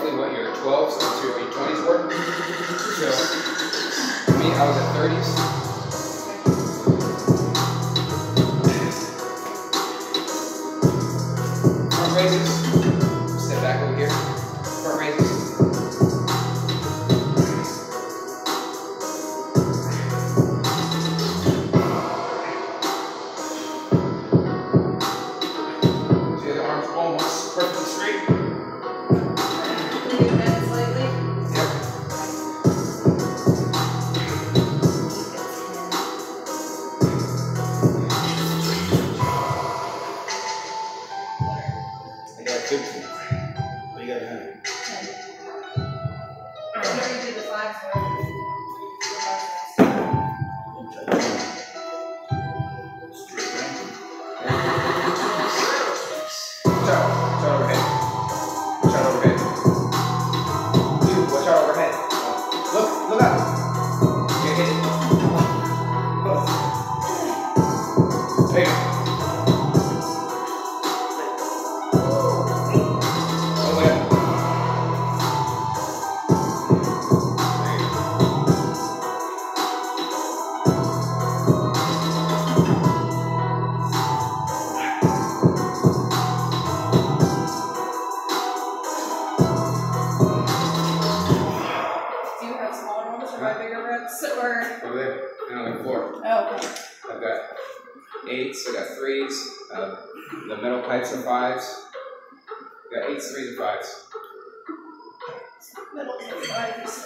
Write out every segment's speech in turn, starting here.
roughly what your 12s up to what your 20s were. So, for me, I was at 30s. Front raises. Step back over here. Front raises. The middle pipes are 5s. You got 8s, 3s, and 5s. Middle and 5s.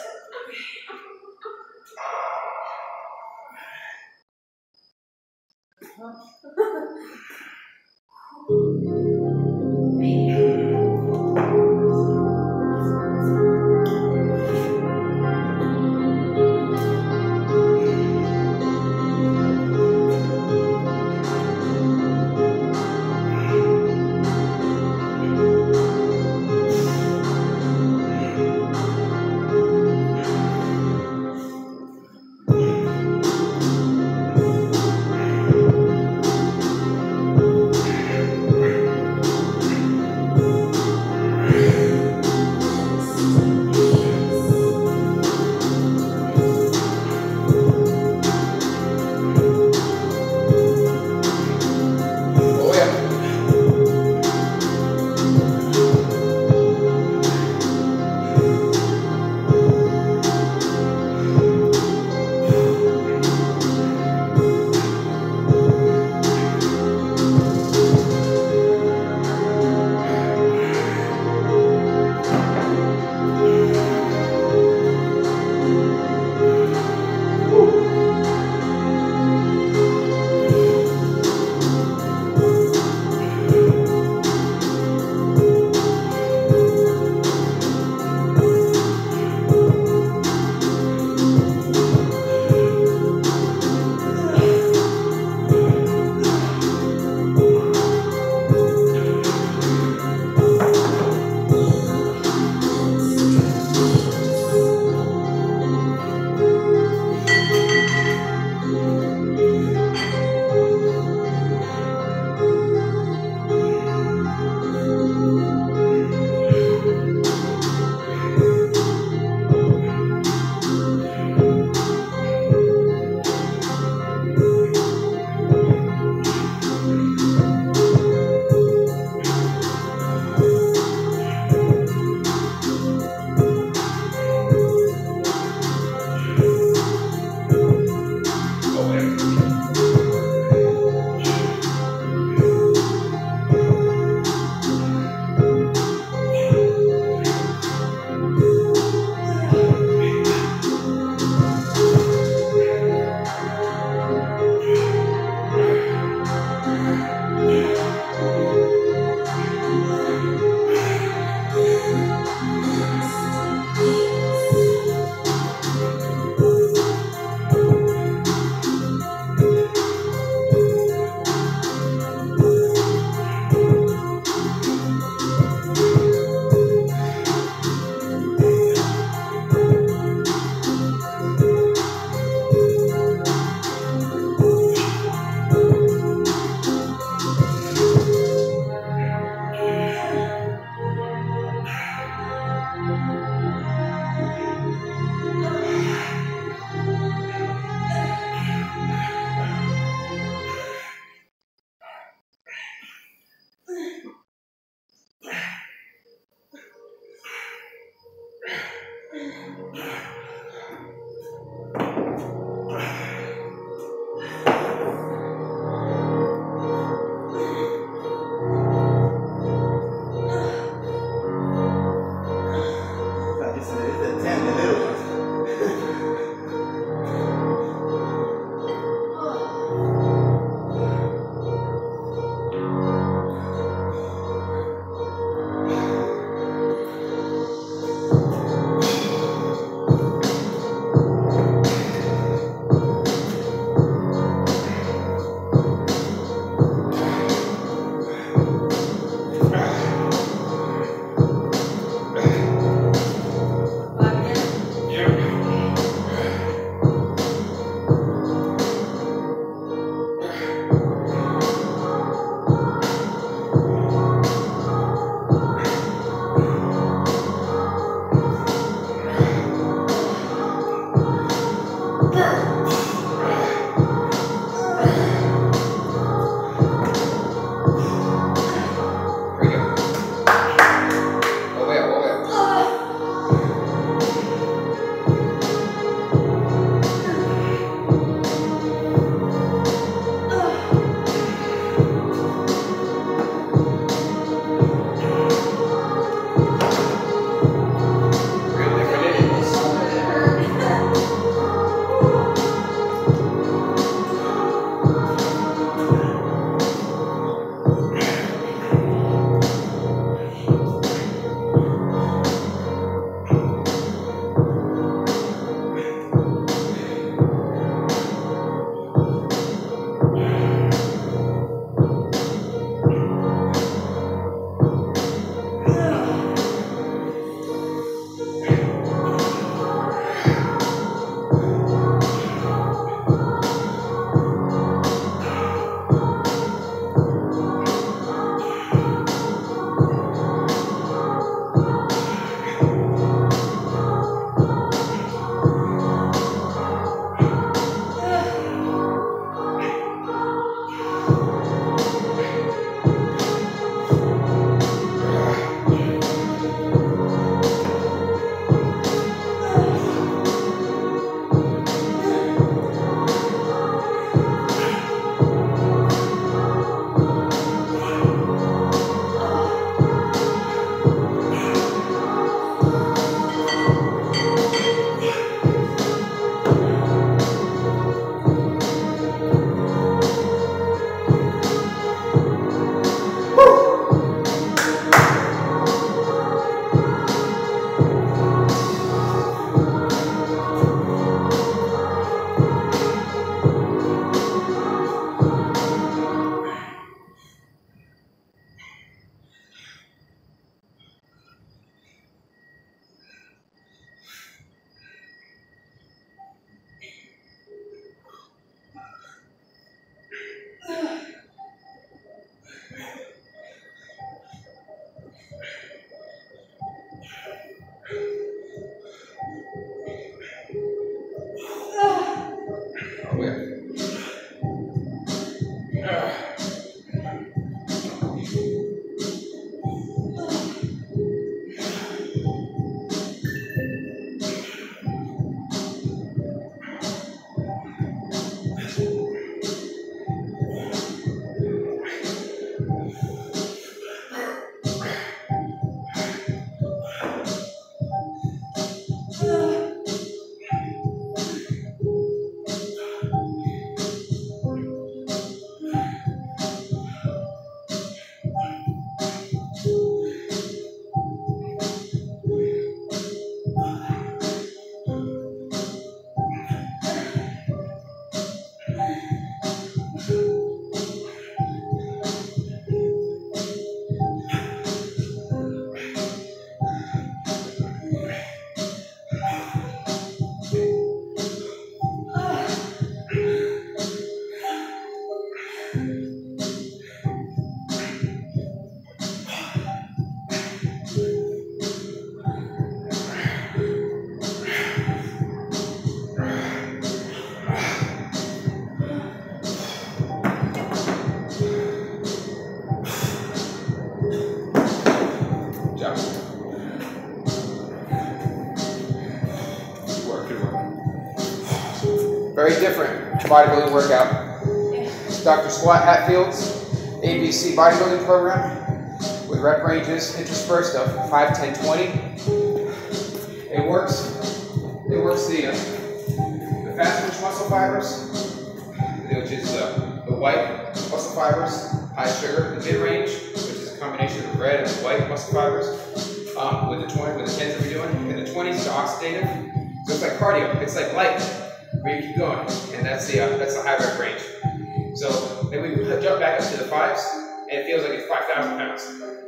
Very different bodybuilding workout. Dr. Squat Hatfield's ABC bodybuilding program with rep ranges interspersed of 5, 10, 20. It works the fast twitch muscle fibers, which is the white muscle fibers, high sugar, the mid-range, which is a combination of red and white muscle fibers, with the 10s that we're doing, and the 20s is oxidative. So it's like cardio, it's like light. Where you keep going, and that's the high rep range. So then we jump back up to the 5s, and it feels like it's 5,000 pounds.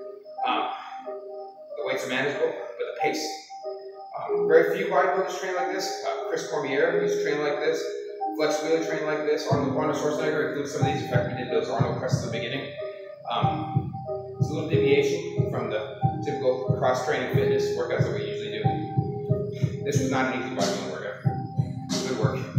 The weights are manageable, but the pace. Very few bodybuilders train like this. Chris Cormier used to train like this. Flex Wheeler trained like this. Arnold Schwarzenegger includes some of these. In fact, we did those Arnold presses at the beginning. It's a little deviation from the typical cross-training fitness workouts that we usually do. This was not an easy bodybuilding workout. Good work.